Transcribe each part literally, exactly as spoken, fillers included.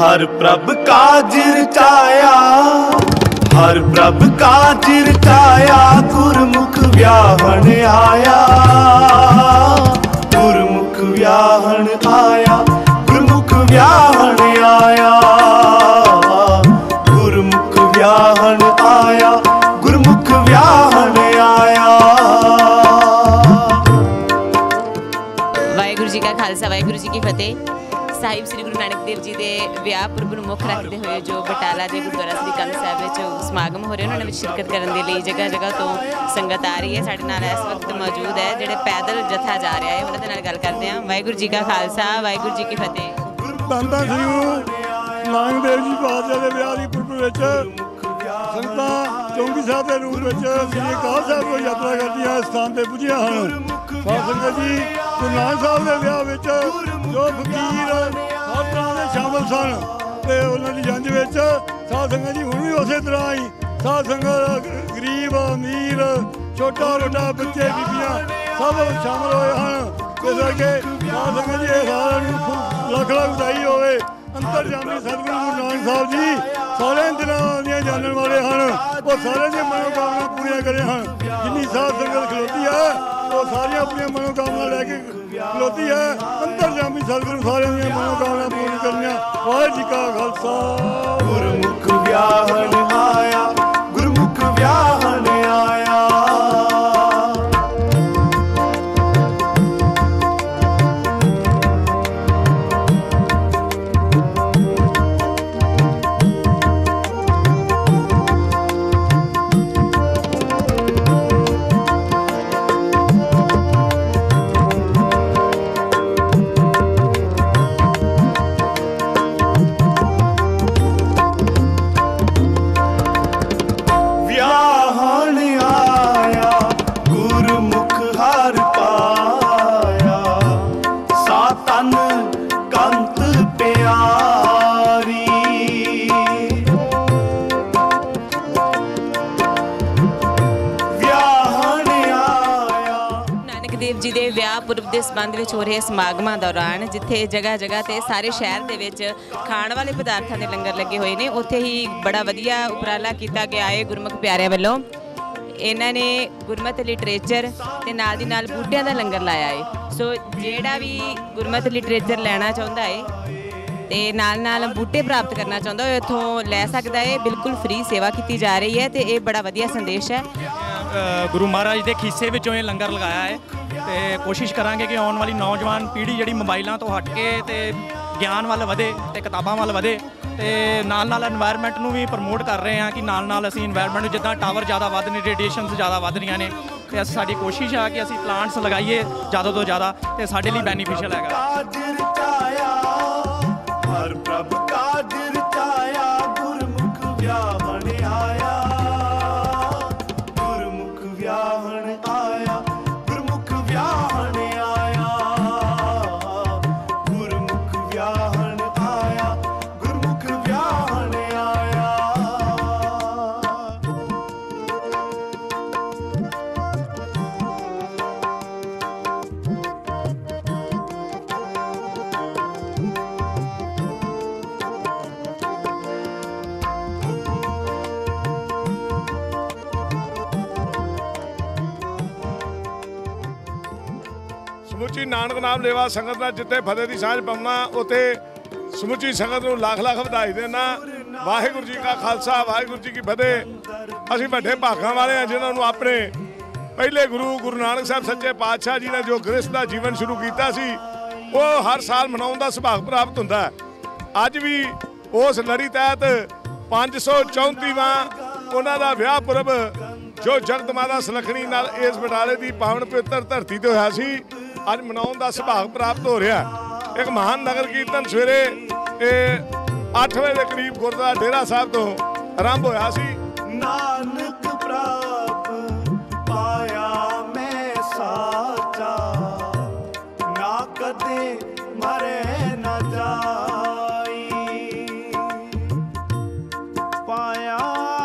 हर प्रभ काज रचाया, हर प्रभ काज रचाया, गुरमुख व्याहन आया, गुरमुख व्याहन आया, गुरमुख व्याहन आया, गुरमुख व्याहन आया, गुरमुख व्याहन आया। वाहिगुरू जी का खालसा, वाहिगुरू जी की फतेह। साहिब श्री गुरु नानक देव जी के विआह पुरब ਨੂੰ ਮੁੱਖ ਰੱਖਦੇ ਹੋਏ ਜੋ ਬਟਾਲਾ ਦੇ ਗੁਰਦੁਆਰਾ ਸ੍ਰੀ ਕੰਧ ਸਾਹਿਬ ਵਿੱਚ ਸਮਾਗਮ ਹੋ ਰਹੇ ਉਹਨਾਂ ਵਿੱਚ ਸ਼ਿਰਕਤ ਕਰਨ ਦੇ ਲਈ ਜਗ੍ਹਾ ਜਗ੍ਹਾ ਤੋਂ ਸੰਗਤ ਆ ਰਹੀ ਹੈ। ਸਾਡੇ ਨਾਲ ਇਸ ਵਕਤ ਮੌਜੂਦ ਹੈ ਜਿਹੜੇ ਪੈਦਲ ਜਥਾ ਜਾ ਰਿਹਾ ਹੈ, ਉਹਨਾਂ ਦੇ ਨਾਲ ਗੱਲ ਕਰਦੇ ਹਾਂ। ਵਾਹਿਗੁਰੂ ਜੀ ਕਾ ਖਾਲਸਾ, ਵਾਹਿਗੁਰੂ ਜੀ ਕੀ ਫਤਿਹ। ਧੰਨ ਧੰਨ ਸ੍ਰੀ ਗੁਰੂ ਨਾਨਕ ਦੇਵ ਜੀ ਪਾਤਸ਼ਾਹ ਦੇ ਵਿਆਹ ਦੀ ਪੁਰਬ ਵਿੱਚ ਸੰਗਤਾਂ ਚੌਂਕੀ ਸਾਹਿਬ ਦੇ ਰੂਪ ਵਿੱਚ ਸ੍ਰੀ ਅਕਾਲ ਸਾਹਿਬ ਤੋਂ ਯਾਤਰਾ ਕਰਦੀਆਂ ਇਸ ਸਥਾਨ ਤੇ ਪੁੱਜੀਆਂ ਹਨ। ਸਾਧ ਸੰਗਤ ਜੀ ਗੁਰੂ ਨਾਨਕ ਸਾਹਿਬ ਦੇ ਵਿਆਹ ਵਿੱਚ ਜੋ ਫਕੀਰ ਹਰ ਤਰ੍ਹਾਂ ਦੇ ਸ਼ਾਮਲ ਸਨ ਤੇ ਉਹਨਾਂ ਦੀ ਜੰਝ ਵਿੱਚ ਸਾਧ ਸੰਗਤ ਜੀ ਹੁਣ ਵੀ ਉਸੇ ਤਰ੍ਹਾਂ ਹੀ ਸਾਧ ਸੰਗਤ ਗਰੀਬ ਅਮੀਰ ਛੋਟਾ ਵੱਡਾ ਬੱਚੇ ਬੀਬੀਆਂ ਸਭ ਸ਼ਾਮਲ ਹੋਏ ਹਨ। ਇਸ ਕਰਕੇ ਸਾਧ ਸੰਗਤ ਜੀ ਇਹ ਸਾਰਿਆਂ ਨੂੰ ਲੱਖ ਲੱਖ ਵਧਾਈ ਹੋਵੇ। ਅੰਤਰਜਾਮੀ ਸਤਿਗੁਰੂ ਗੁਰੂ ਨਾਨਕ ਸਾਹਿਬ ਜੀ ਸਾਰਿਆਂ ਦਿਨਾਂ ਦੀਆਂ ਜਾਣਨ ਵਾਲੇ ਹਨ, ਉਹ ਸਾਰਿਆਂ ਦੀਆਂ ਮਨੋਕਾਮਨਾ ਪੂਰੀਆਂ ਕਰੇ ਹਨ। ਜਿੰਨੀ ਸਾਧ ਸੰਗਤ ਖਲੋਤੀ ਹੈ ਉਹ ਸਾਰੀਆਂ ਆਪਣੀਆਂ ਮਨੋਕਾਮਨਾ ਲੈ ਕੇ ਖਲੋਤੀ ਹੈ। ਅੰਤਰਜਾਮੀ ਸਤਿਗੁਰੂ ਸਾਰਿਆਂ ਦੀਆਂ ਮਨੋਕਾਮਨਾ ਪੂਰੀ ਕਰਨੀਆਂ। ਵਾਹਿਗੁਰੂ ਜੀ ਕਾ ਖਾਲਸਾ। ਗੁਰਮੁਖ ਵਿਆਹਣ ਆਇਆ, ਗੁਰਮੁਖ ਵਿਆਹਣ ਆਇਆ। ਜੀ ਦੇ ਵਿਆਹ ਪੁਰਬ ਦੇ ਸੰਬੰਧ ਵਿੱਚ ਹੋ ਰਹੇ ਸਮਾਗਮਾਂ ਦੌਰਾਨ ਜਿੱਥੇ ਜਗ੍ਹਾ ਜਗ੍ਹਾ ਤੇ ਸਾਰੇ ਸ਼ਹਿਰ ਦੇ ਵਿੱਚ ਖਾਣ ਵਾਲੇ ਪਦਾਰਥਾਂ ਦੇ ਲੰਗਰ ਲੱਗੇ ਹੋਏ ਨੇ, ਉੱਥੇ ਹੀ ਬੜਾ ਵਧੀਆ ਉਪਰਾਲਾ ਕੀਤਾ ਗਿਆ ਹੈ ਗੁਰਮੁਖ ਪਿਆਰਿਆਂ ਵੱਲੋਂ। ਇਹਨਾਂ ਨੇ ਗੁਰਮਤ ਲਿਟਰੇਚਰ ਤੇ ਨਾਲ ਦੀ ਨਾਲ ਬੂਟਿਆਂ ਦਾ ਲੰਗਰ ਲਾਇਆ ਹੈ। ਸੋ ਜਿਹੜਾ ਵੀ ਗੁਰਮਤ ਲਿਟਰੇਚਰ ਲੈਣਾ ਚਾਹੁੰਦਾ ਹੈ ਤੇ ਨਾਲ ਨਾਲ ਬੂਟੇ ਪ੍ਰਾਪਤ ਕਰਨਾ ਚਾਹੁੰਦਾ ਉਹ ਇੱਥੋਂ ਲੈ ਸਕਦਾ ਹੈ। ਬਿਲਕੁਲ ਫ੍ਰੀ ਸੇਵਾ ਕੀਤੀ ਜਾ ਰਹੀ ਹੈ ਤੇ ਇਹ ਬੜਾ ਵਧੀਆ ਸੰਦੇਸ਼ ਹੈ। ਗੁਰੂ ਮਹਾਰਾਜ ਦੇ ਖੀਸੇ ਵਿੱਚੋਂ ਇਹ ਲੰਗਰ ਲਗਾਇਆ ਹੈ ਤੇ ਕੋਸ਼ਿਸ਼ ਕਰਾਂਗੇ ਕਿ ਆਉਣ ਵਾਲੀ ਨੌਜਵਾਨ ਪੀੜ੍ਹੀ ਜਿਹੜੀ ਮੋਬਾਈਲਾਂ ਤੋਂ ਹਟ ਕੇ ਤੇ ਗਿਆਨ ਵੱਲ ਵਧੇ ਤੇ ਕਿਤਾਬਾਂ ਵੱਲ ਵਧੇ ਤੇ ਨਾਲ ਨਾਲ এনवायरमेंट ਨੂੰ ਵੀ ਪ੍ਰਮੋਟ ਕਰ ਰਹੇ ਹਾਂ ਕਿ ਨਾਲ ਨਾਲ ਅਸੀਂ এনवायरमेंट ਨੂੰ ਜਿੱਦਾਂ ਟਾਵਰ ਜ਼ਿਆਦਾ ਵੱਧ ਨੇ, ਰੇਡੀਏਸ਼ਨਸ ਜ਼ਿਆਦਾ ਵੱਧ ਰਹੀਆਂ ਨੇ ਤੇ ਸਾਡੀ ਕੋਸ਼ਿਸ਼ ਆ ਕਿ ਅਸੀਂ ਪਲਾਂਟਸ ਲਗਾਈਏ ਜ਼ਿਆਦਾ ਤੋਂ ਜ਼ਿਆਦਾ ਤੇ ਸਾਡੇ ਲਈ ਬੈਨੀਫੀਸ਼ੀਅਲ ਹੈਗਾ। ਹਰ ਪ੍ਰਭ ਕਾਜ ਰਚਾਇਆ, ਗੁਰਮੁਖ ਵਿਆਹਣ ਆਇਆ, ਗੁਰਮੁਖ ਵਿਆਹਣ ਆਇਆ, ਗੁਰਮੁਖ ਵਿਆਹਣ ਆਇਆ, ਗੁਰਮੁਖ ਵਿਆਹਣ ਆਇਆ, ਗੁਰਮੁਖ ਵਿਆਹਣ ਆਇਆ। ਸਮੁੱਚੀ ਨਾਨਕ ਨਾਮ ਲੇਵਾ ਸੰਗਤ ਦਾ ਜਿੱਥੇ ਫਤਿਹ ਦੀ ਸਾਂਝ ਪਾਉਣਾ ਉੱਥੇ ਸਮੁੱਚੀ ਸੰਗਤ ਨੂੰ ਲੱਖ ਲੱਖ ਵਧਾਈ ਦੇਣਾ। ਵਾਹਿਗੁਰੂ ਜੀ ਕਾ ਖਾਲਸਾ, ਵਾਹਿਗੁਰੂ ਜੀ ਕੀ ਫਤਿਹ। ਅਸੀਂ ਵੱਡੇ ਭਾਗਾਂ ਵਾਲੇ ਹਾਂ ਜਿਨ੍ਹਾਂ ਨੂੰ ਆਪਣੇ ਪਹਿਲੇ ਗੁਰੂ ਗੁਰੂ ਨਾਨਕ ਸਾਹਿਬ ਸੱਚੇ ਪਾਤਸ਼ਾਹ ਜੀ ਨੇ ਜੋ ਗ੍ਰਸਥ ਦਾ ਜੀਵਨ ਸ਼ੁਰੂ ਕੀਤਾ ਸੀ ਉਹ ਹਰ ਸਾਲ ਮਨਾਉਣ ਦਾ ਸੁਭਾਗ ਪ੍ਰਾਪਤ ਹੁੰਦਾ। ਅੱਜ ਵੀ ਉਸ ਲੜੀ ਤਹਿਤ ਪੰਜ ਸੌ ਚੌਂਤੀਵਾਂ ਉਹਨਾਂ ਦਾ ਵਿਆਹ ਪੁਰਬ ਜੋ ਜਗਤ ਮਾਤਾ ਸੁਲੱਖਣੀ ਨਾਲ ਇਸ ਬਟਾਲੇ ਦੀ ਪਾਵਨ ਪਵਿੱਤਰ ਧਰਤੀ ਤੇ ਹੋਇਆ ਸੀ ਅੱਜ ਮਨਾਉਣ ਦਾ ਸੁਭਾਗ ਪ੍ਰਾਪਤ ਹੋ ਰਿਹਾ। ਇੱਕ ਮਹਾਨ ਨਗਰ ਕੀਰਤਨ ਸਵੇਰੇ ਇਹ ਅੱਠ ਵਜੇ ਦੇ ਕਰੀਬ ਗੁਰਦੁਆਰਾ ਡੇਰਾ ਸਾਹਿਬ ਤੋਂ ਆਰੰਭ ਹੋਇਆ ਸੀ। ਨਾਨਕ ਪ੍ਰਭ ਪਾਇਆ ਮੈਂ ਸਾਚਾ, ਨਾ ਕਦੇ ਮਰੇ ਨਾ ਜਾਈ, ਪਾਇਆ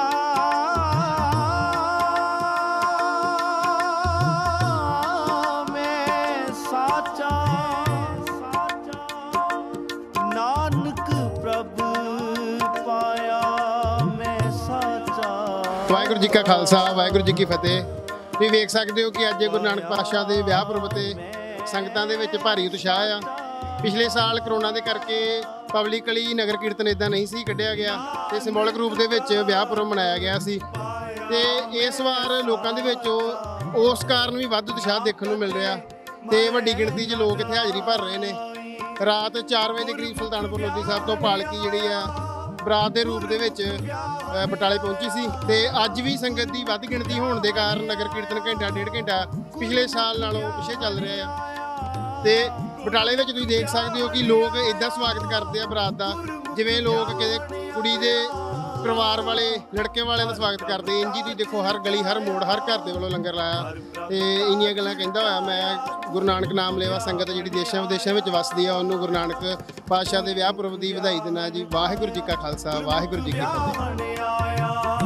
ਮੈਂ ਸਾਚਾ, ਨਾਨਕ ਪ੍ਰਭ ਵਾਹਿਗੁਰੂ ਜੀ ਕਾ ਖਾਲਸਾ ਵਾਹਿਗੁਰੂ ਜੀ ਕੀ ਫਤਿਹ। ਤੁਸੀਂ ਵੇਖ ਸਕਦੇ ਹੋ ਕਿ ਅੱਜ ਗੁਰੂ ਨਾਨਕ ਪਾਤਸ਼ਾਹ ਦੇ ਵਿਆਹ ਪੁਰਬ ਤੇ ਸੰਗਤਾਂ ਦੇ ਵਿੱਚ ਭਾਰੀ ਉਤਸ਼ਾਹ ਆ। ਪਿਛਲੇ ਸਾਲ ਕਰੋਨਾ ਦੇ ਕਰਕੇ ਪਬਲਿਕਲੀ ਨਗਰ ਕੀਰਤਨ ਇਦਾਂ ਨਹੀਂ ਸੀ ਕੱਢਿਆ ਗਿਆ ਤੇ ਸਿੰਬੋਲਿਕ ਰੂਪ ਦੇ ਵਿੱਚ ਵਿਆਹ ਪੁਰਬ ਮਨਾਇਆ ਗਿਆ ਸੀ ਤੇ ਇਸ ਵਾਰ ਲੋਕਾਂ ਦੇ ਵਿੱਚ ਉਸ ਕਾਰਨ ਵੀ ਵੱਧ ਉਤਸ਼ਾਹ ਦੇਖਣ ਨੂੰ ਮਿਲ ਰਿਹਾ ਤੇ ਵੱਡੀ ਗਿਣਤੀ 'ਚ ਲੋਕ ਇੱਥੇ ਹਾਜ਼ਰੀ ਭਰ ਰਹੇ ਨੇ। ਰਾਤ ਚਾਰ ਵਜੇ ਦੇ ਕਰੀਬ ਸੁਲਤਾਨਪੁਰ ਲੋਧੀ ਸਾਹਿਬ ਤੋਂ ਪਾਲਕੀ ਜਿਹੜੀ ਆ ਬਰਾਤ ਦੇ ਰੂਪ ਦੇ ਵਿੱਚ ਬਟਾਲੇ ਪਹੁੰਚੀ ਸੀ ਤੇ ਅੱਜ ਵੀ ਸੰਗਤ ਦੀ ਵੱਧ ਗਿਣਤੀ ਹੋਣ ਦੇ ਕਾਰਨ ਨਗਰ ਕੀਰਤਨ ਘੰਟਾ ਡੇਢ ਘੰਟਾ ਪਿਛਲੇ ਸਾਲ ਨਾਲੋਂ ਪਿੱਛੇ ਚੱਲ ਰਿਹਾ ਆ ਤੇ ਬਟਾਲੇ ਵਿੱਚ ਤੁਸੀਂ ਦੇਖ ਸਕਦੇ ਹੋ ਕਿ ਲੋਕ ਇੱਦਾਂ ਸਵਾਗਤ ਕਰਦੇ ਆ ਬਰਾਤ ਦਾ ਜਿਵੇਂ ਲੋਕ ਕਿਤੇ ਕੁੜੀ ਦੇ ਪਰਿਵਾਰ ਵਾਲੇ ਲੜਕੇ ਵਾਲਿਆਂ ਦਾ ਸਵਾਗਤ ਕਰਦੇ। ਇੰਝ ਹੀ ਤੁਸੀਂ ਦੇਖੋ ਹਰ ਗਲੀ ਹਰ ਮੋੜ ਹਰ ਘਰ ਦੇ ਵੱਲੋਂ ਲੰਗਰ ਲਾਇਆ ਤੇ ਇੰਨੀਆਂ ਗੱਲਾਂ ਕਹਿੰਦਾ ਹੋਇਆ ਮੈਂ ਗੁਰੂ ਨਾਨਕ ਨਾਮ ਲੈਵਾ ਸੰਗਤ ਜਿਹੜੀ ਦੇਸ਼ਾਂ ਵਿਦੇਸ਼ਾਂ ਵਿੱਚ ਵੱਸਦੀ ਆ ਉਹਨੂੰ ਗੁਰੂ ਨਾਨਕ ਪਾਤਸ਼ਾਹ ਦੇ ਵਿਆਹ ਪੁਰਬ ਦੀ ਵਧਾਈ ਦਿੰਦਾ ਜੀ। ਵਾਹਿਗੁਰੂ ਜੀ ਕਾ ਖਾਲਸਾ ਵਾਹਿਗੁਰੂ ਜੀ ਕੀ ਫਤਿਹ।